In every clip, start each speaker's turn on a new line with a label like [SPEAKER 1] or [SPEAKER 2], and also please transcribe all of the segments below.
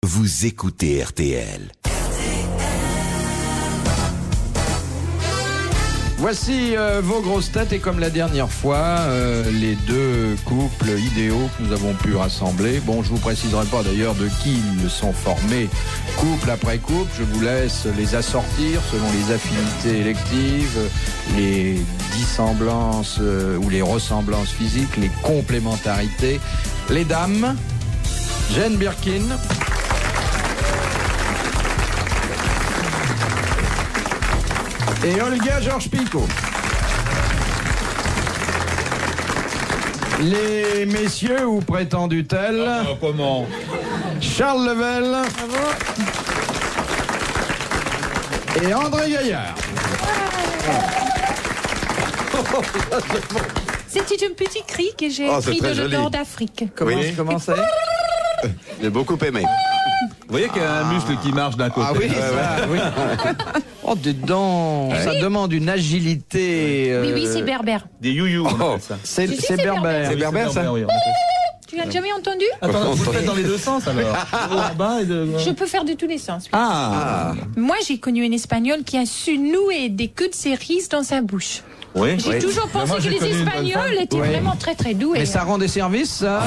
[SPEAKER 1] vous écoutez RTL.
[SPEAKER 2] Voici vos grosses têtes et comme la dernière fois, les deux couples idéaux que nous avons pu rassembler. Bon, je vous préciserai pas d'ailleurs de qui ils sont formés couple après couple. Je vous laisse les assortir selon les affinités électives, les dissemblances ou les ressemblances physiques, les complémentarités. Les dames, Jane Birkin. Et Olga Georges-Picot. Les messieurs ou prétendus tels.
[SPEAKER 3] Comment?
[SPEAKER 2] Charles Level. Et André Gaillard.
[SPEAKER 4] C'était un petit cri que j'ai pris de le nord d'Afrique.
[SPEAKER 2] Comment c'est?
[SPEAKER 5] J'ai beaucoup aimé.
[SPEAKER 3] Vous voyez qu'il y a un muscle qui marche d'un côté.
[SPEAKER 2] Ah oui, ça, oui. Oh, dedans, ça demande une agilité.
[SPEAKER 4] Oui, c'est berbère.
[SPEAKER 3] Des you-you, on appelle ça.
[SPEAKER 2] C'est
[SPEAKER 4] Tu sais, c'est
[SPEAKER 2] berbère.
[SPEAKER 3] C'est berbère, ça? Oui, on appelle ça.
[SPEAKER 4] Tu l'as jamais entendu?
[SPEAKER 3] Attends, vous le faites dans les deux sens alors. En bas et de...
[SPEAKER 4] Je peux faire de tous les sens. Oui.
[SPEAKER 3] Ah.
[SPEAKER 4] Moi, j'ai connu un Espagnol qui a su nouer des queues de cerises dans sa bouche.
[SPEAKER 3] Oui.
[SPEAKER 4] J'ai toujours pensé
[SPEAKER 3] moi,
[SPEAKER 4] que
[SPEAKER 3] j'ai
[SPEAKER 4] les
[SPEAKER 3] connu une bonne
[SPEAKER 4] Espagnols
[SPEAKER 3] femme.
[SPEAKER 4] étaient
[SPEAKER 2] Oui.
[SPEAKER 4] vraiment très très doués.
[SPEAKER 2] Mais ça rend des services, ça.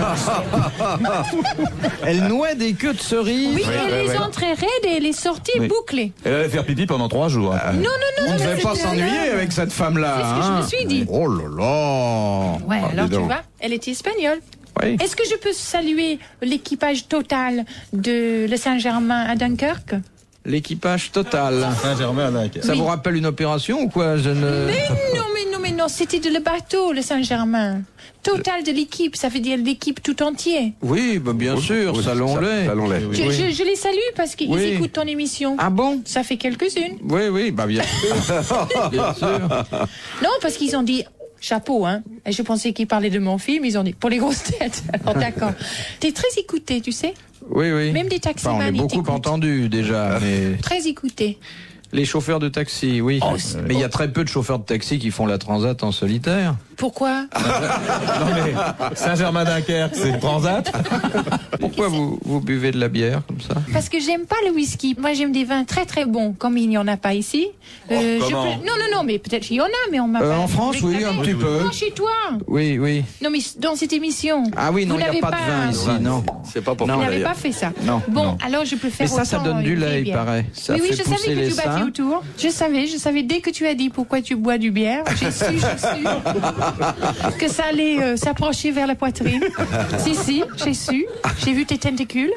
[SPEAKER 2] Elle nouait des queues de cerises.
[SPEAKER 4] Oui, elle les entrait raides et elle les sortit
[SPEAKER 3] Oui.
[SPEAKER 4] bouclées.
[SPEAKER 3] Elle allait faire pipi pendant 3 jours. après.
[SPEAKER 4] Non,
[SPEAKER 2] On ne devait
[SPEAKER 4] mais
[SPEAKER 2] pas
[SPEAKER 4] c'était-
[SPEAKER 2] s'ennuyer avec cette femme-là.
[SPEAKER 4] C'est ce que je me suis dit.
[SPEAKER 2] Oh là là.
[SPEAKER 4] Ouais, alors
[SPEAKER 2] dis
[SPEAKER 4] tu
[SPEAKER 2] donc.
[SPEAKER 4] vois, elle était espagnole.
[SPEAKER 2] Oui.
[SPEAKER 4] Est-ce que je peux saluer l'équipage total de le Saint-Germain à Dunkerque?
[SPEAKER 2] L'équipage total.
[SPEAKER 3] Saint-Germain à Dunkerque.
[SPEAKER 2] Ça vous rappelle une opération ou quoi? Je ne...
[SPEAKER 4] Mais non, c'était de le bateau, le Saint-Germain. Total de l'équipe, ça veut dire l'équipe tout entier.
[SPEAKER 2] Oui, bah bien sûr, salon-les.
[SPEAKER 5] Salon-les.
[SPEAKER 4] Je les salue parce qu'ils
[SPEAKER 2] Oui.
[SPEAKER 4] écoutent ton émission.
[SPEAKER 2] Ah bon?
[SPEAKER 4] Ça fait quelques-unes.
[SPEAKER 2] Oui, bah bien sûr. Bien sûr.
[SPEAKER 4] Non, parce qu'ils ont dit chapeau, hein. Et je pensais qu'ils parlaient de mon film, ils ont dit pour les grosses têtes. Alors d'accord. T'es très écouté, tu sais.
[SPEAKER 2] Oui.
[SPEAKER 4] Même des
[SPEAKER 2] Enfin,
[SPEAKER 4] taximans,
[SPEAKER 2] on est
[SPEAKER 4] ils
[SPEAKER 2] beaucoup
[SPEAKER 4] t'écoutent.
[SPEAKER 2] entendu déjà, mais
[SPEAKER 4] Très écouté.
[SPEAKER 2] les chauffeurs de taxi, oui. Mais il y a très peu de chauffeurs de taxi qui font la transat en solitaire.
[SPEAKER 4] Pourquoi?
[SPEAKER 3] Non mais Saint-Germain-Dunkerque, c'est transat.
[SPEAKER 2] Pourquoi vous buvez de la bière comme ça?
[SPEAKER 4] Parce que j'aime pas le whisky. Moi, j'aime des vins très très bons, comme il n'y en a pas ici.
[SPEAKER 3] comment?
[SPEAKER 4] Non, mais peut-être qu'il y en a, mais on m'a pas
[SPEAKER 2] En France, oui,
[SPEAKER 4] réclamé.
[SPEAKER 2] un petit peu.
[SPEAKER 4] Non, chez toi.
[SPEAKER 2] Oui.
[SPEAKER 4] Non, mais dans cette émission.
[SPEAKER 2] Ah oui, non,
[SPEAKER 4] vous
[SPEAKER 2] il n'y a
[SPEAKER 4] n'avez
[SPEAKER 2] pas de vin ici, non.
[SPEAKER 5] C'est pas pour
[SPEAKER 2] Non.
[SPEAKER 4] Vous
[SPEAKER 5] moi
[SPEAKER 4] n'avez
[SPEAKER 5] d'ailleurs.
[SPEAKER 4] pas fait ça.
[SPEAKER 2] Non.
[SPEAKER 4] Bon,
[SPEAKER 2] Non.
[SPEAKER 4] alors je peux faire
[SPEAKER 2] Mais ça
[SPEAKER 4] autant
[SPEAKER 2] donne du
[SPEAKER 4] une
[SPEAKER 2] lait,
[SPEAKER 4] vieille
[SPEAKER 2] il
[SPEAKER 4] bière.
[SPEAKER 2] paraît. Ça
[SPEAKER 4] oui,
[SPEAKER 2] fait
[SPEAKER 4] je
[SPEAKER 2] pousser
[SPEAKER 4] savais que
[SPEAKER 2] les
[SPEAKER 4] tu battais
[SPEAKER 2] seins.
[SPEAKER 4] autour. Je savais dès que tu as dit pourquoi tu bois du bière. J'ai su que ça allait s'approcher vers la poitrine. Si, j'ai su. J'ai vu tes tentacules.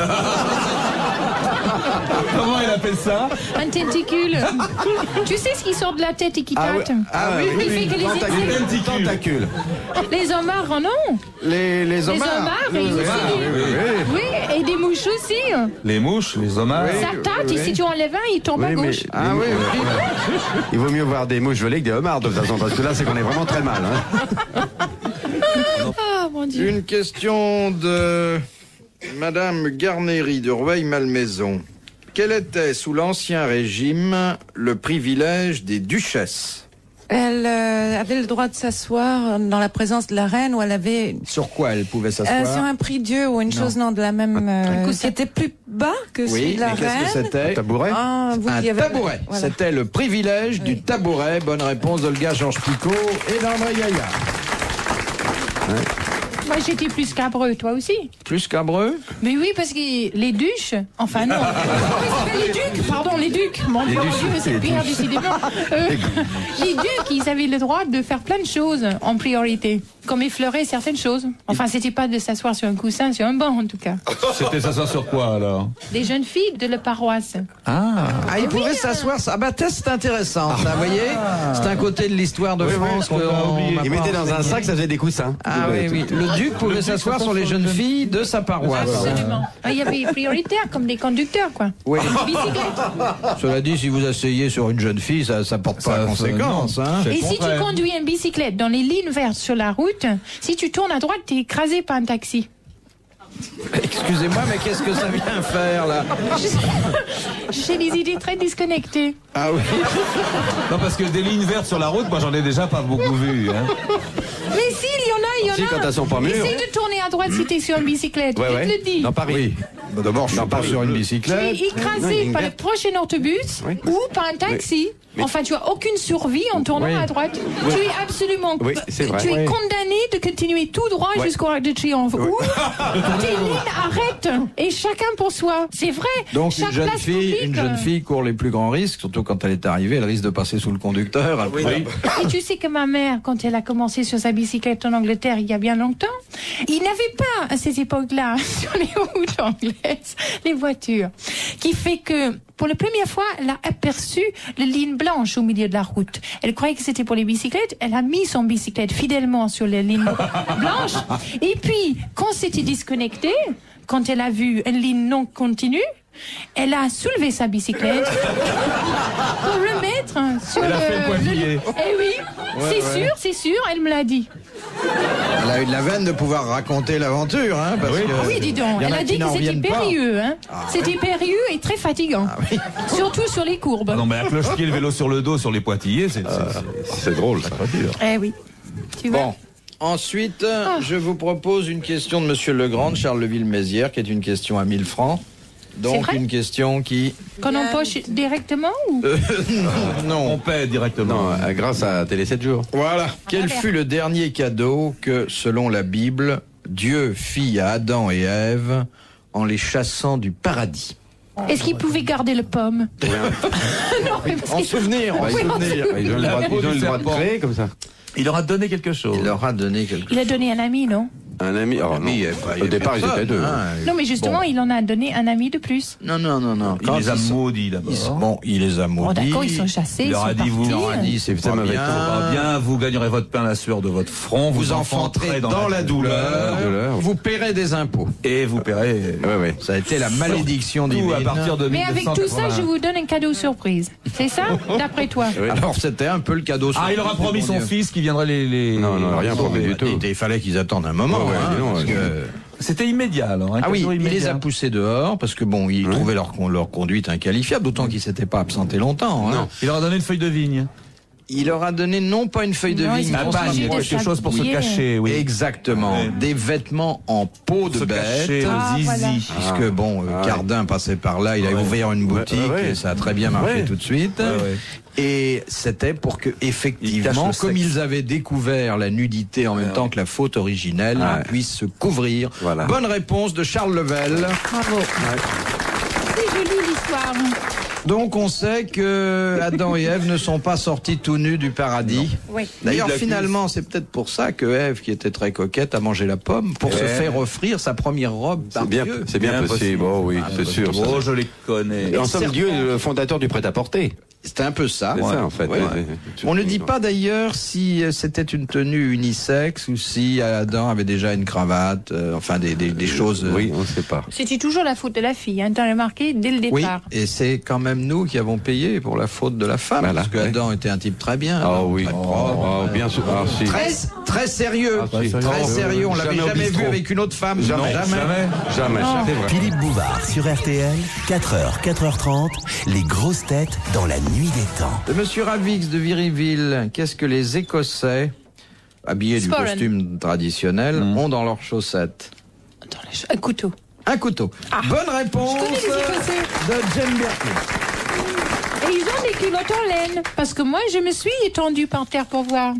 [SPEAKER 3] Comment il appelle ça?
[SPEAKER 4] Un tenticule. Tu sais ce qui sort de la tête et qui tâte?
[SPEAKER 2] oui,
[SPEAKER 4] Il fait que les
[SPEAKER 5] Tentacule.
[SPEAKER 4] Les homards en ont.
[SPEAKER 2] Les
[SPEAKER 4] Les
[SPEAKER 2] homards.
[SPEAKER 4] homards, et aussi. Oui, et des mouches aussi.
[SPEAKER 3] Les mouches, les homards.
[SPEAKER 4] Ça tâte, et si tu enlèves un, il tombe à
[SPEAKER 5] Oui, mais-
[SPEAKER 4] gauche.
[SPEAKER 2] Ah oui.
[SPEAKER 5] Il vaut mieux voir des mouches volées que des homards de toute façon, parce que là c'est qu'on est vraiment très mal. Hein.
[SPEAKER 4] Ah, mon Dieu.
[SPEAKER 2] Une question de Madame Garnéry de Rueil-Malmaison. Quel était, sous l'Ancien Régime, le privilège des duchesses?
[SPEAKER 6] Elle avait le droit de s'asseoir dans la présence de la reine ou elle avait
[SPEAKER 2] Sur quoi elle pouvait s'asseoir?
[SPEAKER 6] sur un prie-dieu ou une chose non de la même qui était plus bas que celui
[SPEAKER 2] Oui,
[SPEAKER 6] de la
[SPEAKER 2] mais qu'est-ce que
[SPEAKER 6] reine.
[SPEAKER 2] c'était?
[SPEAKER 5] Tabouret.
[SPEAKER 6] Ah, oui, il y
[SPEAKER 2] Un
[SPEAKER 6] avait-
[SPEAKER 2] tabouret.
[SPEAKER 6] Voilà.
[SPEAKER 2] C'était le privilège du tabouret. Bonne réponse d'Olga Georges-Picot et d'André Gaillard.
[SPEAKER 4] Moi, j'étais plus cabreux, toi aussi.
[SPEAKER 2] Plus qu'Abreu?
[SPEAKER 4] Mais oui, parce que les duches, enfin non. les ducs, pardon, les ducs. Mon Dieu, c'est pire, décidément. Les ducs, ils avaient le droit de faire plein de choses en priorité, comme effleurer certaines choses. Enfin, c'était pas de s'asseoir sur un coussin, sur un banc en tout cas.
[SPEAKER 3] C'était s'asseoir sur quoi alors?
[SPEAKER 4] Des jeunes filles de la paroisse.
[SPEAKER 3] Ah.
[SPEAKER 2] Ah, il pouvait s'asseoir. Ah bah, c'est intéressant, ça, vous voyez? C'est un côté de l'histoire de France qu'on a oublié.
[SPEAKER 5] Il mettait dans un sac, ça faisait des coussins.
[SPEAKER 2] Ah oui. Le duc pouvait s'asseoir sur les jeunes filles de sa paroisse.
[SPEAKER 4] Absolument. Il y avait prioritaires, comme des conducteurs, quoi.
[SPEAKER 2] Oui.
[SPEAKER 4] Des bicyclettes.
[SPEAKER 2] Cela dit, si vous asseyez sur une jeune fille, ça porte pas conséquence. Hein.
[SPEAKER 3] C'est
[SPEAKER 4] Et
[SPEAKER 3] le
[SPEAKER 4] si tu
[SPEAKER 3] contraire.
[SPEAKER 4] conduis une bicyclette dans les lignes vertes sur la route, si tu tournes à droite, t'es écrasé par un taxi.
[SPEAKER 2] Excusez-moi, mais qu'est-ce que ça vient faire, là?
[SPEAKER 4] J'ai des idées très disconnectées.
[SPEAKER 2] Ah oui.
[SPEAKER 3] Non, parce que des lignes vertes sur la route, moi j'en ai déjà pas beaucoup vu. Hein.
[SPEAKER 4] Mais si, il y en a.
[SPEAKER 5] Si, quand elles sont pas mûres.
[SPEAKER 4] Essaye de tourner à droite si t'es sur une bicyclette.
[SPEAKER 5] Ouais,
[SPEAKER 4] Je
[SPEAKER 5] ouais.
[SPEAKER 4] te le dis.
[SPEAKER 5] Dans Paris.
[SPEAKER 2] Bah, d'abord, je suis pas sur une
[SPEAKER 4] Tu
[SPEAKER 2] bicyclette.
[SPEAKER 4] es écrasé par le prochain autobus ou par un taxi. Enfin, tu as aucune survie en tournant à droite. Tu es absolument...
[SPEAKER 5] Oui, c'est vrai.
[SPEAKER 4] Tu es condamné de continuer tout droit jusqu'au Arc de Triomphe. Ou tes lignes arrêtent. Et chacun pour soi. C'est vrai.
[SPEAKER 2] Donc
[SPEAKER 4] Chaque
[SPEAKER 2] une jeune
[SPEAKER 4] place
[SPEAKER 2] fille
[SPEAKER 4] publique.
[SPEAKER 2] court les plus grands risques, surtout quand elle est arrivée, elle risque de passer sous le conducteur. Après.
[SPEAKER 4] Et tu sais que ma mère, quand elle a commencé sur sa bicyclette en Angleterre il y a bien longtemps, il n'avait pas à cette époque-là sur les routes anglaises les voitures. Qui fait que pour la première fois, elle a aperçu les lignes blanches au milieu de la route. Elle croyait que c'était pour les bicyclettes. Elle a mis son bicyclette fidèlement sur les lignes blanches. Et puis, quand c'était disconnecté, quand elle a vu une ligne non continue, elle a soulevé sa bicyclette pour le mettre sur
[SPEAKER 3] Elle a fait le pointillé.
[SPEAKER 4] Eh oui, c'est sûr, elle me l'a dit.
[SPEAKER 2] Elle a eu de la veine de pouvoir raconter l'aventure, hein, parce que
[SPEAKER 4] Oui, dis donc,
[SPEAKER 2] y en
[SPEAKER 4] elle a
[SPEAKER 2] qui
[SPEAKER 4] dit que
[SPEAKER 2] n'en
[SPEAKER 4] c'était
[SPEAKER 2] reviennent pas.
[SPEAKER 4] périlleux, hein. C'était périlleux et très fatigant. Surtout sur les courbes.
[SPEAKER 3] Ah non, mais un cloche-pied, le vélo sur le dos, sur les pointillés,
[SPEAKER 5] C'est drôle, ça.
[SPEAKER 4] Eh oui. Tu vois.
[SPEAKER 2] Bon. Ensuite, je vous propose une question de Monsieur Legrand, de Charleville-Mézières, qui est une question à 1000 francs.
[SPEAKER 4] C'est
[SPEAKER 2] Donc
[SPEAKER 4] vrai
[SPEAKER 2] une question qui...
[SPEAKER 4] Qu'on empoche directement ou
[SPEAKER 2] non.
[SPEAKER 3] On paie directement.
[SPEAKER 5] Non, grâce à Télé 7 jours.
[SPEAKER 2] Voilà. Quel
[SPEAKER 4] voilà.
[SPEAKER 2] fut le dernier cadeau que, selon la Bible, Dieu fit à Adam et Ève en les chassant du paradis?
[SPEAKER 4] est-ce qu'il pouvait garder le pomme? Non, mais parce
[SPEAKER 2] En
[SPEAKER 4] que-
[SPEAKER 2] souvenir, en
[SPEAKER 4] Oui, en
[SPEAKER 2] souvenir.
[SPEAKER 5] Ils ont le droit, ils ont le droit de créer comme ça.
[SPEAKER 3] Il leur a donné quelque chose.
[SPEAKER 2] Il leur a donné quelque
[SPEAKER 4] Il a
[SPEAKER 2] chose.
[SPEAKER 4] donné un ami, non?
[SPEAKER 5] Un ami. Oh, non.
[SPEAKER 2] Il y avait pas- il y
[SPEAKER 5] Au
[SPEAKER 2] avait
[SPEAKER 5] départ, ils
[SPEAKER 2] personne,
[SPEAKER 5] étaient deux.
[SPEAKER 2] hein.
[SPEAKER 4] Non, mais justement,
[SPEAKER 2] Bon.
[SPEAKER 4] il en a donné un ami de plus.
[SPEAKER 2] Non.
[SPEAKER 3] Il
[SPEAKER 2] Quand
[SPEAKER 3] les a
[SPEAKER 2] ils sont-
[SPEAKER 3] maudits d'abord.
[SPEAKER 2] Bon, il les a
[SPEAKER 4] Bon,
[SPEAKER 2] maudits.
[SPEAKER 4] d'accord, ils sont chassés,
[SPEAKER 3] Il
[SPEAKER 4] ils
[SPEAKER 3] leur
[SPEAKER 4] sont
[SPEAKER 3] a dit, vous-
[SPEAKER 4] partis.
[SPEAKER 2] Il leur a dit, c'est
[SPEAKER 5] Ça
[SPEAKER 2] pas
[SPEAKER 5] m'avait
[SPEAKER 2] bien.
[SPEAKER 3] Ah, bien, vous gagnerez votre pain à la sueur de votre front,
[SPEAKER 2] Vous enfanterez dans la douleur. Vous paierez des impôts.
[SPEAKER 3] et vous paierez
[SPEAKER 5] Ouais.
[SPEAKER 2] Ça a été la malédiction
[SPEAKER 3] tout
[SPEAKER 2] divine.
[SPEAKER 3] à partir de
[SPEAKER 4] Mais avec tout ça, je vous donne un cadeau surprise. C'est ça, d'après toi?
[SPEAKER 2] Alors c'était un peu le cadeau.
[SPEAKER 3] Ah, il leur a
[SPEAKER 2] surprise
[SPEAKER 3] promis
[SPEAKER 2] du
[SPEAKER 3] son
[SPEAKER 2] bon Dieu.
[SPEAKER 3] fils qui viendrait les...
[SPEAKER 5] Non, rien promis du tout.
[SPEAKER 2] Il fallait qu'ils attendent un moment.
[SPEAKER 5] Ouais,
[SPEAKER 2] hein,
[SPEAKER 5] dis donc,
[SPEAKER 2] parce
[SPEAKER 5] ouais.
[SPEAKER 2] que-
[SPEAKER 3] C'était immédiat, alors. Un
[SPEAKER 2] Ah oui,
[SPEAKER 3] cadeau
[SPEAKER 2] il les
[SPEAKER 3] immédiat.
[SPEAKER 2] a poussés dehors parce que bon, ils trouvaient leur conduite inqualifiable, d'autant qu'ils s'étaient pas absentés longtemps. Hein.
[SPEAKER 5] Non.
[SPEAKER 3] Il leur a donné une feuille de vigne.
[SPEAKER 2] Il leur a donné non pas une feuille de
[SPEAKER 4] Non,
[SPEAKER 2] vigne,
[SPEAKER 4] ils
[SPEAKER 2] mais
[SPEAKER 4] ont
[SPEAKER 2] on
[SPEAKER 3] Un
[SPEAKER 2] se
[SPEAKER 4] obligé
[SPEAKER 3] bagne,
[SPEAKER 4] de
[SPEAKER 2] rapproche.
[SPEAKER 3] quelque chose pour se
[SPEAKER 4] s'habiller.
[SPEAKER 3] cacher, oui.
[SPEAKER 2] Exactement.
[SPEAKER 3] Ouais.
[SPEAKER 2] Des vêtements en peau de
[SPEAKER 3] Se cacher
[SPEAKER 2] bête.
[SPEAKER 4] Ah,
[SPEAKER 3] le zizi.
[SPEAKER 4] voilà.
[SPEAKER 2] Puisque bon, Cardin passait par là, il a ouvert une boutique
[SPEAKER 5] Ouais.
[SPEAKER 2] et ça a très bien marché
[SPEAKER 5] Ouais.
[SPEAKER 2] tout de suite.
[SPEAKER 3] Ouais.
[SPEAKER 2] Et c'était pour que,
[SPEAKER 3] Ils cachent
[SPEAKER 2] effectivement,
[SPEAKER 3] le
[SPEAKER 2] comme
[SPEAKER 3] sexe.
[SPEAKER 2] ils avaient découvert la nudité en même temps que la faute originelle,
[SPEAKER 5] Ouais.
[SPEAKER 2] ils puissent se couvrir.
[SPEAKER 5] Voilà.
[SPEAKER 2] Bonne réponse de Charles Level.
[SPEAKER 4] Bravo. C'est joli l'histoire.
[SPEAKER 2] Donc on sait que Adam et Ève ne sont pas sortis tout nus du paradis.
[SPEAKER 4] Oui.
[SPEAKER 2] D'ailleurs,
[SPEAKER 3] Ni de la
[SPEAKER 2] finalement, c'est peut-être pour ça que Ève, qui était très coquette, a mangé la pomme pour se faire offrir sa première robe par Dieu.
[SPEAKER 5] C'est bien possible. Oh oui, c'est sûr. ça.
[SPEAKER 3] Oh, je les connais.
[SPEAKER 5] En somme, Dieu est le fondateur du prêt-à-porter.
[SPEAKER 2] C'était un peu ça.
[SPEAKER 5] C'est ça, en fait.
[SPEAKER 2] Ouais. On ne dit pas d'ailleurs si c'était une tenue unisexe ou si Adam avait déjà une cravate, enfin des choses.
[SPEAKER 5] Oui, on ne sait pas.
[SPEAKER 4] C'était toujours la faute de la fille, hein, t'as remarqué dès le
[SPEAKER 2] Oui,
[SPEAKER 4] départ.
[SPEAKER 2] et c'est quand même nous qui avons payé pour la faute de la femme,
[SPEAKER 5] Voilà,
[SPEAKER 2] parce que
[SPEAKER 5] oui.
[SPEAKER 2] Adam était un type très bien.
[SPEAKER 5] Ah
[SPEAKER 2] Adam,
[SPEAKER 5] oui.
[SPEAKER 2] très propre,
[SPEAKER 5] Oh, bien sûr. Ah, si.
[SPEAKER 2] très sérieux,
[SPEAKER 5] si.
[SPEAKER 2] très sérieux. On l'avait
[SPEAKER 5] Jamais au
[SPEAKER 2] jamais vu
[SPEAKER 5] bistrot.
[SPEAKER 2] avec une autre femme.
[SPEAKER 5] Jamais.
[SPEAKER 2] Jamais.
[SPEAKER 5] C'est vrai.
[SPEAKER 1] Philippe Bouvard sur RTL, 4h, 4h30, les grosses têtes dans la nuit des temps.
[SPEAKER 2] De Monsieur Ravix de Viryville, qu'est-ce que les Écossais, habillés du
[SPEAKER 4] Sporran.
[SPEAKER 2] costume traditionnel, ont dans leurs chaussettes?
[SPEAKER 4] Attends, un couteau.
[SPEAKER 2] Un couteau. Bonne réponse
[SPEAKER 4] Je connais les Écossais.
[SPEAKER 2] de Jane Birkin.
[SPEAKER 4] Et ils ont des culottes en laine. Parce que moi, je me suis étendue par terre pour voir.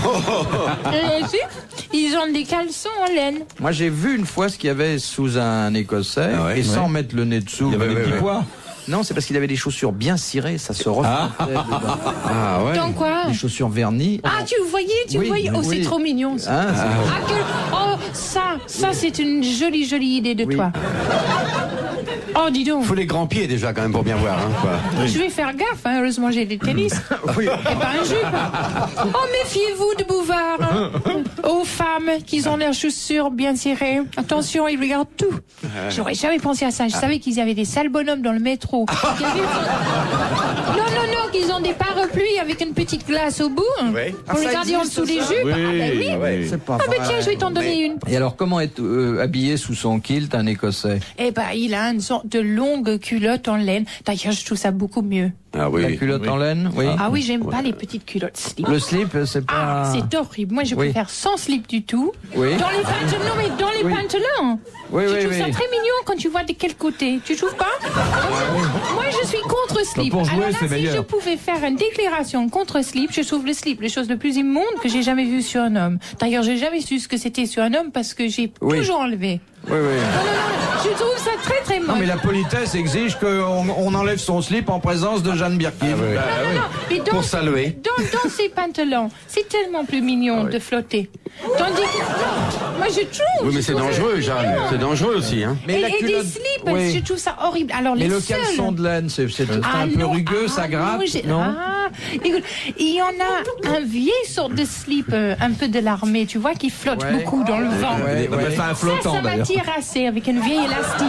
[SPEAKER 4] Ils ont des caleçons en laine.
[SPEAKER 2] Moi, j'ai vu une fois ce qu'il y avait sous un Écossais,
[SPEAKER 5] Ah ouais,
[SPEAKER 2] et sans mettre le nez dessous.
[SPEAKER 3] Il y avait des petits pois.
[SPEAKER 2] Non, c'est parce qu'il avait des chaussures bien cirées, ça se reflétait dedans.
[SPEAKER 5] Ah ouais.
[SPEAKER 4] Dans quoi?
[SPEAKER 2] Des chaussures vernies.
[SPEAKER 4] Ah, tu voyais,
[SPEAKER 2] Oui,
[SPEAKER 4] voyais. Oh,
[SPEAKER 2] oui.
[SPEAKER 4] c'est trop mignon, ça.
[SPEAKER 2] Hein, c'est-
[SPEAKER 4] Oh, ça, c'est une jolie, jolie idée de
[SPEAKER 2] Oui.
[SPEAKER 4] toi. Oh, dis donc.
[SPEAKER 5] Faut les grands pieds déjà quand même pour bien voir. Hein, quoi.
[SPEAKER 4] Je vais faire gaffe, hein. Heureusement j'ai des tennis.
[SPEAKER 2] Oui.
[SPEAKER 4] Et pas un jupe. Oh, méfiez-vous de Bouvard. Hein. Aux femmes qui ont leurs chaussures bien cirées. Attention, ils regardent tout. J'aurais jamais pensé à ça. Je savais qu'ils avaient des sales bonhommes dans le métro. Qu'il y avait- Non, qu'ils ont des parapluies avec une petite glace au bout. Pour les garder en dessous des jupes. Ah, ben oui.
[SPEAKER 2] C'est pas
[SPEAKER 4] Ah, ben
[SPEAKER 2] vrai.
[SPEAKER 4] tiens, je vais t'en donner une.
[SPEAKER 2] Et alors, comment est habillé sous son kilt un Écossais?
[SPEAKER 4] Eh ben, il a une sorte de longue culotte en laine. D'ailleurs, je trouve ça beaucoup mieux.
[SPEAKER 5] Ah oui.
[SPEAKER 2] La culotte en laine, oui.
[SPEAKER 4] Ah oui, j'aime pas les petites culottes slip.
[SPEAKER 2] Le slip, c'est pas...
[SPEAKER 4] Ah, c'est horrible. Moi, je
[SPEAKER 2] Oui.
[SPEAKER 4] préfère sans slip du tout.
[SPEAKER 2] Oui.
[SPEAKER 4] Dans les pantalons, non, mais dans les
[SPEAKER 2] Oui.
[SPEAKER 4] pantalons.
[SPEAKER 2] Oui,
[SPEAKER 4] je
[SPEAKER 2] oui,
[SPEAKER 4] trouve ça
[SPEAKER 2] oui.
[SPEAKER 4] très mignon quand tu vois de quel côté. Tu trouves pas? Moi, je suis contre slip.
[SPEAKER 3] Pour jouer,
[SPEAKER 4] Alors là,
[SPEAKER 3] c'est
[SPEAKER 4] si
[SPEAKER 3] meilleur.
[SPEAKER 4] je pouvais faire une déclaration contre slip, je trouve le slip la chose le plus immonde que j'ai jamais vue sur un homme. D'ailleurs, j'ai jamais su ce que c'était sur un homme parce que j'ai
[SPEAKER 2] Oui.
[SPEAKER 4] toujours enlevé.
[SPEAKER 2] Oui, oui.
[SPEAKER 4] Non, je trouve ça très très moche.
[SPEAKER 2] Non, mais la politesse exige qu'on enlève son slip en présence de Jeanne Birkin.
[SPEAKER 4] Non, mais dans,
[SPEAKER 5] Pour saluer.
[SPEAKER 4] dans ces pantalons, c'est tellement plus mignon de flotter. Tandis que, non, moi je trouve.
[SPEAKER 5] Oui, mais c'est
[SPEAKER 4] je trouve ça
[SPEAKER 5] dangereux, Jeanne.
[SPEAKER 4] mignon.
[SPEAKER 5] C'est dangereux aussi, hein.
[SPEAKER 2] Mais la
[SPEAKER 4] Et des
[SPEAKER 2] culotte-
[SPEAKER 4] slips,
[SPEAKER 2] Oui.
[SPEAKER 4] je trouve ça horrible. Alors
[SPEAKER 2] Mais
[SPEAKER 4] les
[SPEAKER 2] le
[SPEAKER 4] seuls...
[SPEAKER 2] caleçon de laine, c'est un peu
[SPEAKER 4] non,
[SPEAKER 2] rugueux, ça gratte, non
[SPEAKER 4] Écoute, il y en a un vieil sorte de slip, un peu de l'armée, tu vois, qui flotte
[SPEAKER 2] Ouais.
[SPEAKER 4] beaucoup dans le vent.
[SPEAKER 2] Ouais,
[SPEAKER 3] On appelle ça un flottant
[SPEAKER 4] Ça
[SPEAKER 3] d'ailleurs.
[SPEAKER 4] m'attire assez avec une vieille élastique.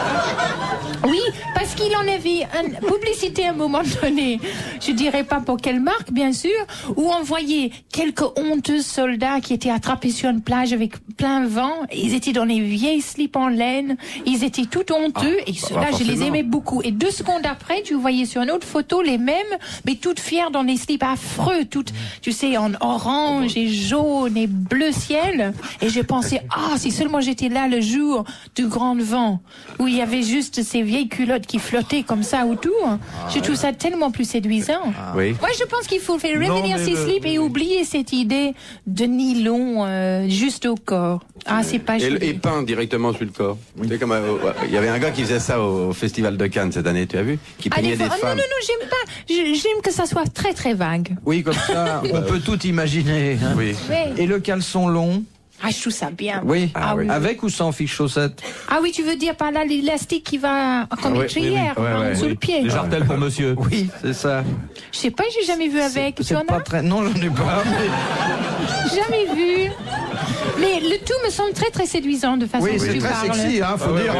[SPEAKER 4] Oui, parce qu'il en avait une publicité à un moment donné, je dirais pas pour quelle marque, bien sûr, où on voyait quelques honteux soldats qui étaient attrapés sur une plage avec plein vent. Ils étaient dans les vieilles slips en laine, ils étaient tout honteux, et ceux-là, je les
[SPEAKER 5] forcément.
[SPEAKER 4] aimais beaucoup. Et 2 secondes après, tu voyais sur une autre photo les mêmes, mais toutes fières dans les slips affreux, toutes, tu sais, en orange et jaune et bleu ciel. Et j'ai pensé, si seulement j'étais là le jour du grand vent, où il y avait juste ces vieilles culottes qui flottaient comme ça autour. Je trouve ça tellement plus séduisant.
[SPEAKER 5] Oui.
[SPEAKER 4] Moi, je pense qu'il faut faire revenir
[SPEAKER 3] mais
[SPEAKER 4] ces slips et oublier cette idée de nylon juste au corps. Ah, c'est pas joli.
[SPEAKER 5] Et peint directement sur le corps. Tu sais, comme, il y avait un gars qui faisait ça au Festival de Cannes cette année, tu as vu? Qui
[SPEAKER 4] Ah,
[SPEAKER 5] peignait
[SPEAKER 4] des
[SPEAKER 5] des
[SPEAKER 4] fois-
[SPEAKER 5] femmes.
[SPEAKER 4] non, j'aime pas. J'aime que ça soit très très vague.
[SPEAKER 2] Oui, comme ça, on peut tout imaginer. hein.
[SPEAKER 5] Oui.
[SPEAKER 4] Ouais.
[SPEAKER 2] Et le caleçon long,
[SPEAKER 4] Ah, je trouve ça bien.
[SPEAKER 2] oui.
[SPEAKER 4] Ah oui.
[SPEAKER 2] Avec ou sans fiche chaussette?
[SPEAKER 4] Ah oui, tu veux dire par là l'élastique qui va comme
[SPEAKER 5] Ah
[SPEAKER 4] une
[SPEAKER 5] oui,
[SPEAKER 4] trière
[SPEAKER 5] oui, oui. Ouais, ouais,
[SPEAKER 4] sous le
[SPEAKER 5] oui.
[SPEAKER 4] pied.
[SPEAKER 3] Les jartelles pour monsieur.
[SPEAKER 2] Oui, c'est ça.
[SPEAKER 4] Je sais pas, j'ai jamais vu avec. Tu en
[SPEAKER 2] C'est pas
[SPEAKER 4] as
[SPEAKER 2] très... Non, j'en ai pas. mais-
[SPEAKER 4] jamais vu. Mais le tout me semble très très séduisant de façon
[SPEAKER 2] Oui,
[SPEAKER 4] que
[SPEAKER 2] c'est
[SPEAKER 4] tu
[SPEAKER 2] très
[SPEAKER 4] parles.
[SPEAKER 2] sexy, hein, faut dire.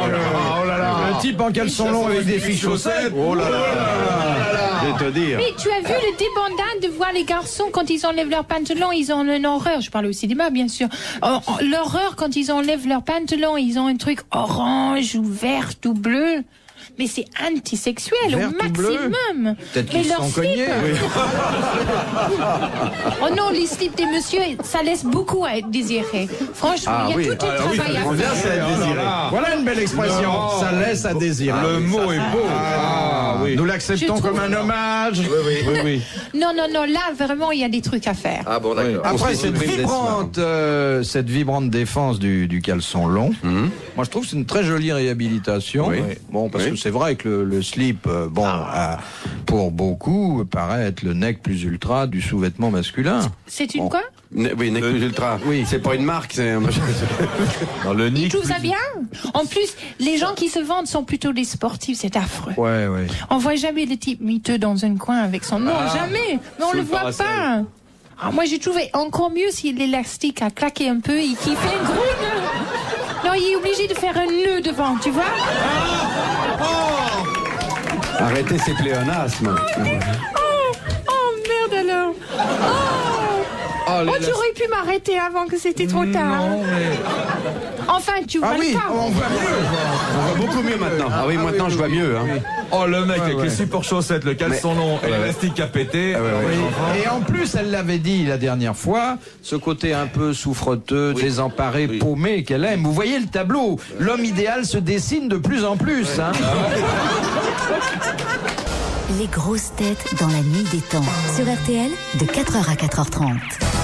[SPEAKER 2] Le type en caleçon long avec des fiches chaussettes.
[SPEAKER 5] Oh là là. Je vais te dire.
[SPEAKER 4] Mais tu as vu le débandade de voir les garçons quand ils enlèvent leurs pantalons, ils ont une horreur. Je parle au cinéma, bien sûr. L'horreur quand ils enlèvent leurs pantalons, ils ont un truc orange ou vert ou bleu. Mais c'est antisexuel
[SPEAKER 2] Vert
[SPEAKER 4] au
[SPEAKER 2] ou bleu
[SPEAKER 4] maximum.
[SPEAKER 2] Peut-être
[SPEAKER 4] Mais
[SPEAKER 2] qu'ils se
[SPEAKER 4] leurs
[SPEAKER 2] sont
[SPEAKER 4] slips.
[SPEAKER 2] cognés.
[SPEAKER 4] Oh non, les slips des messieurs, ça laisse beaucoup à être désiré. Franchement,
[SPEAKER 5] Ah
[SPEAKER 4] il y a
[SPEAKER 5] oui.
[SPEAKER 4] tout un travail à
[SPEAKER 5] Bien,
[SPEAKER 4] faire.
[SPEAKER 5] c'est à désirer.
[SPEAKER 2] Voilà une belle expression. Ça laisse à désirer.
[SPEAKER 3] Le mot est beau.
[SPEAKER 2] Ah,
[SPEAKER 3] oui.
[SPEAKER 2] Nous l'acceptons
[SPEAKER 4] Je
[SPEAKER 2] comme
[SPEAKER 4] trouve-
[SPEAKER 2] un hommage.
[SPEAKER 3] Oui, oui.
[SPEAKER 4] Non, là, vraiment, il y a des trucs à faire.
[SPEAKER 5] Ah bon, d'accord.
[SPEAKER 2] Après
[SPEAKER 5] On se
[SPEAKER 2] cette
[SPEAKER 5] supprime des
[SPEAKER 2] vibrante défense du caleçon long, moi je trouve que c'est une très jolie réhabilitation.
[SPEAKER 5] Oui.
[SPEAKER 2] Bon, parce
[SPEAKER 5] Oui.
[SPEAKER 2] que c'est vrai que le slip, pour beaucoup, paraît être le nec plus ultra du sous-vêtement masculin.
[SPEAKER 4] C'est une
[SPEAKER 2] Bon.
[SPEAKER 4] quoi?
[SPEAKER 5] Oui, Nec Plus Ultra.
[SPEAKER 2] Oui.
[SPEAKER 5] C'est pas une marque, c'est.
[SPEAKER 3] Dans le
[SPEAKER 4] Ils
[SPEAKER 3] nid.
[SPEAKER 4] trouvent ça bien. En plus, les gens qui se vendent sont plutôt des sportifs, c'est affreux.
[SPEAKER 2] Ouais, ouais.
[SPEAKER 4] On voit jamais le type miteux dans un coin avec son nom, jamais. Mais on
[SPEAKER 3] sous
[SPEAKER 4] le
[SPEAKER 3] le
[SPEAKER 4] voit
[SPEAKER 3] parasol.
[SPEAKER 4] pas. Ah, moi, j'ai trouvé encore mieux si l'élastique a claqué un peu et qu'il fait un gros nœud. Non, il est obligé de faire un nœud devant, tu vois?
[SPEAKER 5] Arrêtez ces pléonasmes.
[SPEAKER 4] Oh, merde alors. Oh, tu aurais pu m'arrêter avant que c'était trop tard. Enfin, tu vois
[SPEAKER 2] Ah oui,
[SPEAKER 4] le cas.
[SPEAKER 2] on voit mieux.
[SPEAKER 5] On voit beaucoup mieux maintenant. Ah oui, maintenant je vois mieux. Hein.
[SPEAKER 3] Oh, le mec avec
[SPEAKER 2] ouais.
[SPEAKER 3] les super chaussettes, le caleçon long et l'élastique à péter.
[SPEAKER 2] Oui. Et en plus, elle l'avait dit la dernière fois, ce côté un peu souffreteux, désemparé, paumé qu'elle aime. Vous voyez le tableau, l'homme idéal se dessine de plus en plus. Hein.
[SPEAKER 7] Les grosses têtes dans la nuit des temps. Sur RTL, de 4h à 4h30.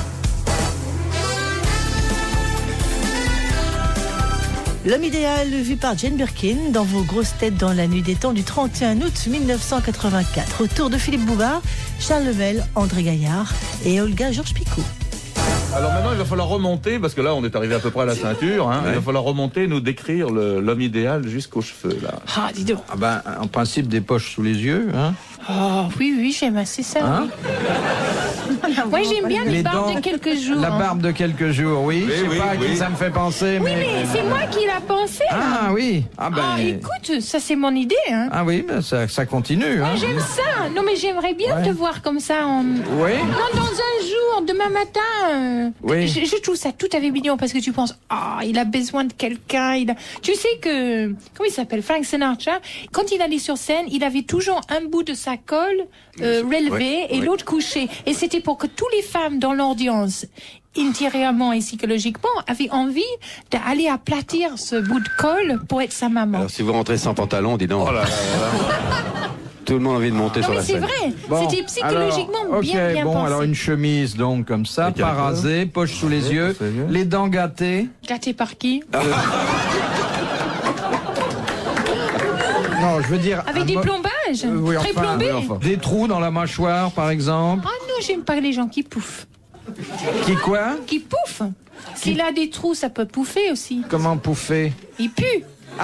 [SPEAKER 8] L'homme idéal vu par Jane Birkin dans vos grosses têtes dans la nuit des temps du 31 août 1984. Autour de Philippe Bouvard, Charles Lemel, André Gaillard et Olga Georges-Picot.
[SPEAKER 3] Alors maintenant, il va falloir remonter, parce que là, on est arrivé à peu près à la ceinture. Hein, Il va falloir remonter, nous décrire l'homme idéal jusqu'aux cheveux. Là.
[SPEAKER 4] Ah, dis donc.
[SPEAKER 2] Ah ben, en principe, des poches sous les yeux. Hein.
[SPEAKER 4] Oh, oui, j'aime assez ça.
[SPEAKER 2] Hein
[SPEAKER 4] oui. Moi, j'aime bien les barbes de quelques jours.
[SPEAKER 2] La barbe de quelques jours, oui.
[SPEAKER 3] Oui,
[SPEAKER 2] Je sais
[SPEAKER 3] oui,
[SPEAKER 2] pas à qui
[SPEAKER 3] oui.
[SPEAKER 2] ça me fait penser,
[SPEAKER 4] Oui,
[SPEAKER 2] mais...
[SPEAKER 4] mais c'est moi qui l'a pensé. là.
[SPEAKER 2] Ah oui. Ah ben...
[SPEAKER 4] Ah, écoute, ça c'est mon idée. Hein.
[SPEAKER 2] Ah oui, ben ça continue. Hein.
[SPEAKER 4] J'aime ça. Non, mais j'aimerais bien te voir comme ça.
[SPEAKER 2] Oui.
[SPEAKER 4] Non, dans un jour, demain matin,
[SPEAKER 2] Oui.
[SPEAKER 4] Je trouve ça tout à fait mignon parce que tu penses, il a besoin de quelqu'un. Tu sais que, comment il s'appelle, Frank Sinatra, quand il allait sur scène, il avait toujours un bout de sa colle relevé et l'autre couché. Et c'était pour que toutes les femmes dans l'audience, intérieurement et psychologiquement, avaient envie d'aller aplatir ce bout de colle pour être sa maman.
[SPEAKER 5] Alors si vous rentrez sans pantalon, dis donc. Tout le monde a envie de monter sur la scène.
[SPEAKER 4] Non mais c'est vrai, c'était psychologiquement bien pensé.
[SPEAKER 2] Alors une chemise donc comme ça, pas rasée, poche sous les yeux, les dents gâtées.
[SPEAKER 4] Gâtées par qui?
[SPEAKER 2] Non, je veux dire...
[SPEAKER 4] Avec des plombages, très plombés.
[SPEAKER 2] Des trous dans la mâchoire par exemple.
[SPEAKER 4] Ah non, j'aime pas les gens qui pouffent.
[SPEAKER 2] Qui quoi?
[SPEAKER 4] Qui pouffent. S'il a des trous, ça peut pouffer aussi.
[SPEAKER 2] Comment pouffer?
[SPEAKER 4] Il pue.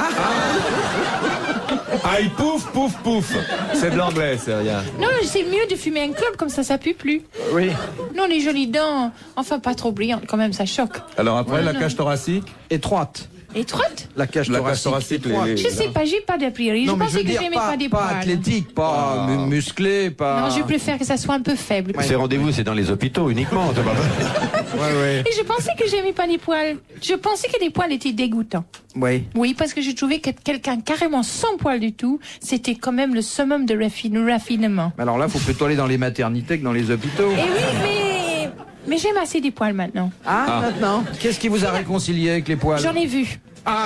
[SPEAKER 3] Il pouf, pouf, pouf. C'est de l'anglais, c'est rien.
[SPEAKER 4] Non, c'est mieux de fumer un clope, comme ça pue plus.
[SPEAKER 2] Oui.
[SPEAKER 4] Non, les jolies dents, enfin pas trop brillantes, quand même, ça choque.
[SPEAKER 3] Alors après, la cage thoracique?
[SPEAKER 2] Étroite.
[SPEAKER 4] Étroite?
[SPEAKER 2] La cage thoracique.
[SPEAKER 4] Je sais pas, j'ai pas d'a priori. Je pensais que j'aimais pas des poils.
[SPEAKER 2] Pas athlétique, pas musclé, pas...
[SPEAKER 4] Non, je préfère que ça soit un peu faible.
[SPEAKER 5] Ces rendez-vous, c'est dans les hôpitaux uniquement.
[SPEAKER 4] Et je pensais que j'aimais pas les poils. Je pensais que les poils étaient dégoûtants.
[SPEAKER 2] Oui.
[SPEAKER 4] Oui, parce que je trouvais que quelqu'un carrément sans poils du tout, c'était quand même le summum de raffinement.
[SPEAKER 2] Alors là, faut plutôt aller dans les maternités que dans les hôpitaux.
[SPEAKER 4] Et oui, mais j'aime assez des poils maintenant.
[SPEAKER 2] Maintenant. Qu'est-ce qui vous a réconcilié avec les poils?
[SPEAKER 4] J'en ai vu.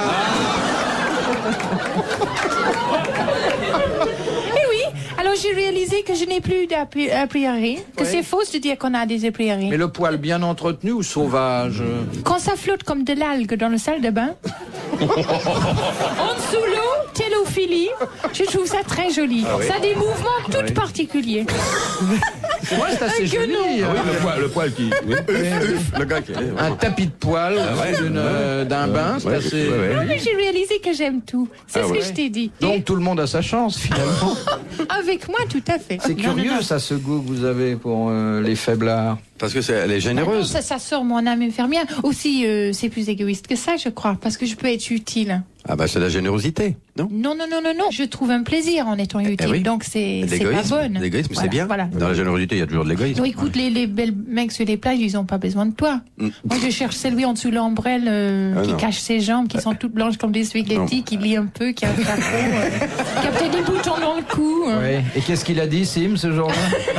[SPEAKER 4] Et oui, alors j'ai réalisé que je n'ai plus d'a priori, que c'est faux de dire qu'on a des a priori.
[SPEAKER 2] Mais le poil bien entretenu ou sauvage?
[SPEAKER 4] Quand ça flotte comme de l'algue dans le salle de bain, en dessous l'eau, télophilie, je trouve ça très joli. Ça a des mouvements tout particuliers.
[SPEAKER 2] Ouais, c'est assez joli.
[SPEAKER 3] Le poil qui... Le gars qui...
[SPEAKER 2] Un tapis de poil d'un bain, c'est assez...
[SPEAKER 4] Non, mais j'ai réalisé que j'aime tout. C'est ce que je t'ai dit.
[SPEAKER 2] Donc tout le monde a sa chance, finalement.
[SPEAKER 4] Avec moi, tout à fait.
[SPEAKER 2] C'est curieux, ça, ce goût que vous avez pour les faiblards.
[SPEAKER 5] Parce que elle est généreuse.
[SPEAKER 4] Non, ça sort mon âme infirmière. Aussi, c'est plus égoïste que ça, je crois, parce que je peux être utile.
[SPEAKER 5] Ah bah c'est la générosité, non?
[SPEAKER 4] Non. Je trouve un plaisir en étant utile, donc c'est pas bonne.
[SPEAKER 5] L'égoïsme, c'est bien.
[SPEAKER 4] Voilà.
[SPEAKER 5] Dans la générosité, il y a toujours de l'égoïsme.
[SPEAKER 4] Non, écoute, les belles mecs sur les plages, ils ont pas besoin de toi. Moi, je cherche celui en dessous de l'ombrelle qui cache ses jambes, qui sont toutes blanches comme des spaghettis, qui lit un peu, qui a un chapeau, qui a peut-être des boutons dans le cou.
[SPEAKER 2] Oui. Et qu'est-ce qu'il a dit, Sim, ce jour-là?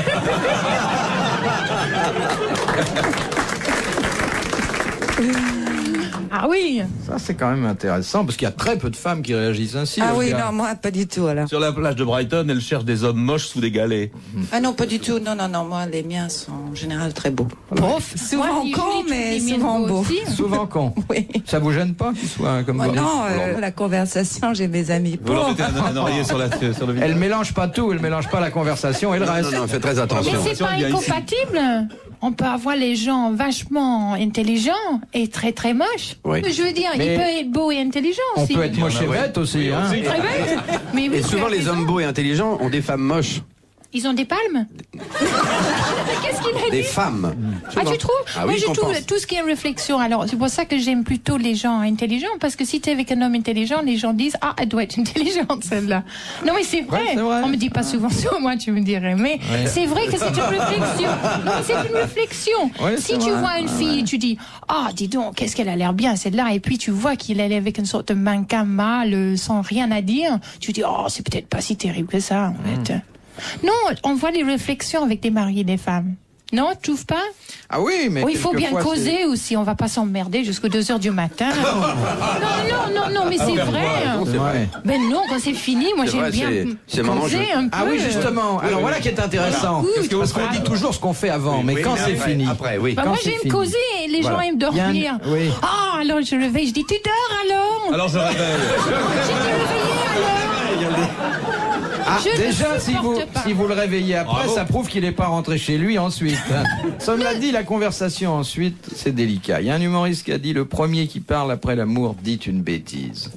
[SPEAKER 4] Ah oui.
[SPEAKER 2] Ça, c'est quand même intéressant, parce qu'il y a très peu de femmes qui réagissent ainsi.
[SPEAKER 6] Ah oui, non, moi, pas du tout, alors.
[SPEAKER 3] Sur la plage de Brighton, elle cherche des hommes moches sous des galets.
[SPEAKER 6] Ah non, pas du tout. Non, moi, les miens sont en général très beaux. Souvent
[SPEAKER 4] Moi,
[SPEAKER 6] cons, mais
[SPEAKER 4] les miens
[SPEAKER 6] souvent
[SPEAKER 4] beaux
[SPEAKER 6] beaux.
[SPEAKER 4] aussi.
[SPEAKER 2] Souvent con.
[SPEAKER 6] Oui.
[SPEAKER 2] Ça vous gêne pas qu'ils soient comme vous?
[SPEAKER 6] Non, la conversation, j'ai mes amis
[SPEAKER 3] Vous leur
[SPEAKER 6] pour.
[SPEAKER 3] mettez un oreiller sur le visage.
[SPEAKER 2] Elle mélange pas tout, elle mélange pas la conversation et le reste.
[SPEAKER 5] Non, faites très attention.
[SPEAKER 4] Mais c'est pas incompatible. On peut avoir les gens vachement intelligents et très très moches.
[SPEAKER 5] Oui.
[SPEAKER 4] Je veux dire,
[SPEAKER 2] Mais
[SPEAKER 4] il peut être beau et intelligent
[SPEAKER 2] On
[SPEAKER 4] aussi.
[SPEAKER 2] peut être moche et bête aussi. Hein.
[SPEAKER 4] Très bête. Mais oui,
[SPEAKER 5] Et
[SPEAKER 4] tu
[SPEAKER 5] souvent,
[SPEAKER 4] as
[SPEAKER 5] les
[SPEAKER 4] raison.
[SPEAKER 5] hommes beaux et intelligents ont des femmes moches.
[SPEAKER 4] Ils ont des palmes. Qu'est-ce qu'il a
[SPEAKER 5] Des
[SPEAKER 4] dit?
[SPEAKER 5] femmes.
[SPEAKER 4] Ah, tu trouves?
[SPEAKER 5] Ah
[SPEAKER 4] Moi,
[SPEAKER 5] oui,
[SPEAKER 4] je
[SPEAKER 5] qu'on
[SPEAKER 4] trouve
[SPEAKER 5] pense.
[SPEAKER 4] tout ce qui est réflexion. Alors, c'est pour ça que j'aime plutôt les gens intelligents, parce que si tu es avec un homme intelligent, les gens disent, elle doit être intelligente, celle-là. Non, mais c'est vrai.
[SPEAKER 2] Ouais, c'est vrai.
[SPEAKER 4] On me dit pas souvent ça, moi, tu me dirais. Mais c'est vrai que c'est une réflexion. Non, mais c'est une réflexion.
[SPEAKER 2] Ouais,
[SPEAKER 4] Si
[SPEAKER 2] c'est
[SPEAKER 4] tu
[SPEAKER 2] vrai.
[SPEAKER 4] vois une fille, tu dis, dis donc, qu'est-ce qu'elle a l'air bien, celle-là. Et puis, tu vois qu'il est avec une sorte de mannequin mâle, sans rien à dire. Tu dis, c'est peut-être pas si terrible que ça, en fait. Non, on voit les réflexions avec des maris et des femmes. Non, tu trouves pas?
[SPEAKER 2] Ah oui, mais
[SPEAKER 4] Il faut bien
[SPEAKER 2] quelquefois,
[SPEAKER 4] causer aussi, on va pas s'emmerder jusqu'aux 2h du matin. non, mais c'est vrai.
[SPEAKER 2] c'est vrai.
[SPEAKER 4] Ben non, quand c'est fini, moi
[SPEAKER 5] C'est
[SPEAKER 4] j'aime
[SPEAKER 5] vrai,
[SPEAKER 4] bien
[SPEAKER 5] c'est moment
[SPEAKER 4] causer
[SPEAKER 5] je-
[SPEAKER 4] un peu.
[SPEAKER 2] Ah oui, justement. Alors voilà qui est intéressant.
[SPEAKER 4] Voilà.
[SPEAKER 2] Parce qu'on dit toujours ce qu'on fait avant, mais quand c'est fini.
[SPEAKER 5] Après, oui.
[SPEAKER 4] Bah,
[SPEAKER 2] quand
[SPEAKER 4] moi
[SPEAKER 2] c'est
[SPEAKER 4] j'aime
[SPEAKER 2] fini.
[SPEAKER 4] causer et les gens aiment dormir.
[SPEAKER 2] Oui.
[SPEAKER 4] Alors je réveille, je dis tu dors alors?
[SPEAKER 3] Alors je réveille.
[SPEAKER 4] J'ai été réveillée alors?
[SPEAKER 2] Ah,
[SPEAKER 4] Je ne
[SPEAKER 2] déjà,
[SPEAKER 4] supporte pas.
[SPEAKER 2] si vous le réveillez après,
[SPEAKER 3] Bravo.
[SPEAKER 2] ça prouve qu'il n'est pas rentré chez lui ensuite. Cela dit, la conversation ensuite, c'est délicat. Il y a un humoriste qui a dit, le premier qui parle après l'amour dit une bêtise.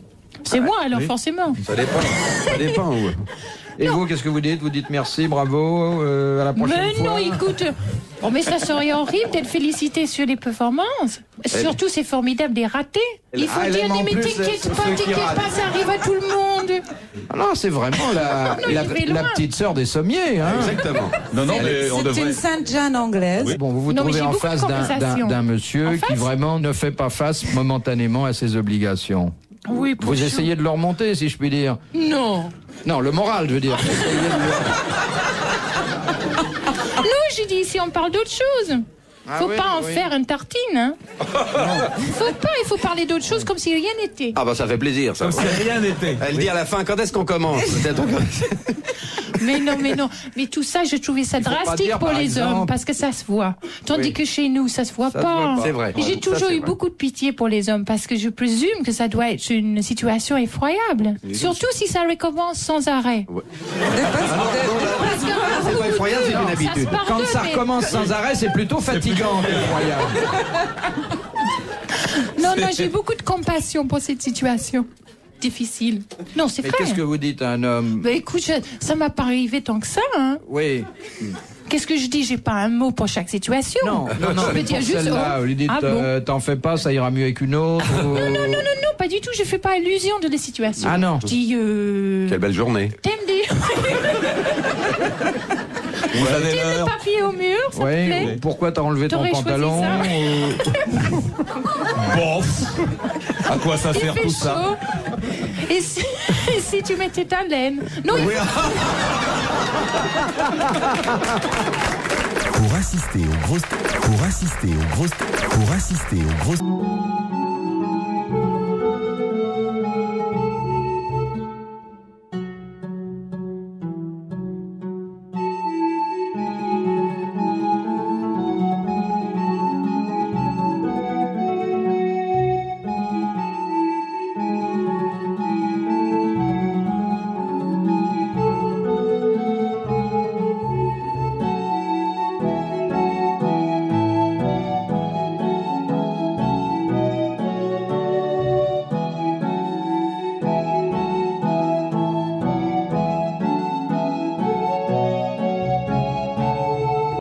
[SPEAKER 4] C'est moi, alors, forcément.
[SPEAKER 5] Ça dépend. Ça dépend. Ouais.
[SPEAKER 2] Et vous, qu'est-ce que vous dites? Vous dites merci, bravo, à la prochaine
[SPEAKER 4] Mais
[SPEAKER 2] fois.
[SPEAKER 4] non, écoute, oh, mais ça serait horrible d'être félicité sur les performances. Surtout, c'est formidable des ratés. Il faut dire,
[SPEAKER 2] en
[SPEAKER 4] mais
[SPEAKER 2] plus,
[SPEAKER 4] t'inquiète
[SPEAKER 2] c'est
[SPEAKER 4] pas,
[SPEAKER 2] ceux qui ratent.
[SPEAKER 4] ça arrive à tout le monde.
[SPEAKER 2] Ah non, c'est vraiment la petite sœur des sommiers. Hein.
[SPEAKER 5] Exactement.
[SPEAKER 3] Non, mais on
[SPEAKER 6] C'est
[SPEAKER 3] devrait.
[SPEAKER 6] une Sainte-Jeanne anglaise.
[SPEAKER 2] Bon, vous vous
[SPEAKER 4] Non, mais
[SPEAKER 2] trouvez
[SPEAKER 4] j'ai
[SPEAKER 2] en
[SPEAKER 4] beaucoup de
[SPEAKER 2] face
[SPEAKER 4] conversations.
[SPEAKER 2] d'un monsieur
[SPEAKER 4] En
[SPEAKER 2] qui
[SPEAKER 4] face
[SPEAKER 2] vraiment ne fait pas face momentanément à ses obligations.
[SPEAKER 4] Oui,
[SPEAKER 2] Vous essayez de le remonter, si je puis dire.
[SPEAKER 4] Non.
[SPEAKER 2] Non, le moral, je veux dire.
[SPEAKER 4] Non, j'ai dit ici, on parle d'autre chose. Faut
[SPEAKER 2] oui,
[SPEAKER 4] pas en
[SPEAKER 2] oui.
[SPEAKER 4] faire une tartine, hein. Il faut parler d'autre chose comme si rien n'était.
[SPEAKER 5] Ah bah ça fait plaisir, ça.
[SPEAKER 3] Comme si rien n'était.
[SPEAKER 5] Elle dit à la fin, quand est-ce qu'on commence? Peut-être
[SPEAKER 4] Mais non. Mais tout ça, je trouvais ça
[SPEAKER 2] faut pas
[SPEAKER 4] drastique
[SPEAKER 2] dire,
[SPEAKER 4] pour
[SPEAKER 2] par
[SPEAKER 4] les
[SPEAKER 2] exemple-
[SPEAKER 4] hommes, parce que ça se voit. Tandis que chez nous, ça se voit
[SPEAKER 2] Ça se
[SPEAKER 4] pas.
[SPEAKER 2] voit pas.
[SPEAKER 5] C'est vrai.
[SPEAKER 4] Et j'ai
[SPEAKER 5] Ça,
[SPEAKER 4] toujours
[SPEAKER 5] c'est
[SPEAKER 4] eu
[SPEAKER 5] vrai.
[SPEAKER 4] beaucoup de pitié pour les hommes, parce que je présume que ça doit être une situation effroyable. Surtout si ça recommence sans arrêt. Parce que
[SPEAKER 5] C'est pas effroyable, c'est une
[SPEAKER 4] ça se
[SPEAKER 5] habitude.
[SPEAKER 4] pardonne,
[SPEAKER 2] Quand ça
[SPEAKER 4] mais-
[SPEAKER 2] recommence sans arrêt, c'est plutôt fatigant qu'effroyable.
[SPEAKER 4] Non, j'ai beaucoup de compassion pour cette situation difficile. Non, c'est
[SPEAKER 2] Mais
[SPEAKER 4] vrai.
[SPEAKER 2] qu'est-ce que vous dites à un homme?
[SPEAKER 4] Bah, écoute, ça m'a pas arrivé tant que ça, hein.
[SPEAKER 2] Oui.
[SPEAKER 4] Qu'est-ce que je dis? J'ai pas un mot pour chaque situation.
[SPEAKER 2] Non,
[SPEAKER 4] je
[SPEAKER 2] mais
[SPEAKER 4] peux dire
[SPEAKER 2] pour
[SPEAKER 4] juste.
[SPEAKER 2] celle-là, vous lui dites,
[SPEAKER 4] ah bon
[SPEAKER 2] t'en fais pas, ça ira mieux avec une autre. ou-
[SPEAKER 4] Non, pas du tout. Je fais pas allusion de la situation.
[SPEAKER 2] Ah non.
[SPEAKER 4] Je dis.
[SPEAKER 5] Quelle belle journée.
[SPEAKER 4] T'aimes des
[SPEAKER 3] Vous avez
[SPEAKER 4] t'aimes des
[SPEAKER 3] l'heure.
[SPEAKER 4] papiers au mur, ça te
[SPEAKER 2] Oui,
[SPEAKER 4] plaît?
[SPEAKER 2] pourquoi t'as enlevé ton
[SPEAKER 4] T'aurais choisi
[SPEAKER 2] pantalon?
[SPEAKER 4] ça
[SPEAKER 2] ou-
[SPEAKER 3] Bon. À quoi ça
[SPEAKER 4] Il
[SPEAKER 3] sert
[SPEAKER 4] fait
[SPEAKER 3] tout
[SPEAKER 4] chaud.
[SPEAKER 3] ça?
[SPEAKER 4] Et si tu mettais ta laine? Non, il
[SPEAKER 1] Pour assister aux grosses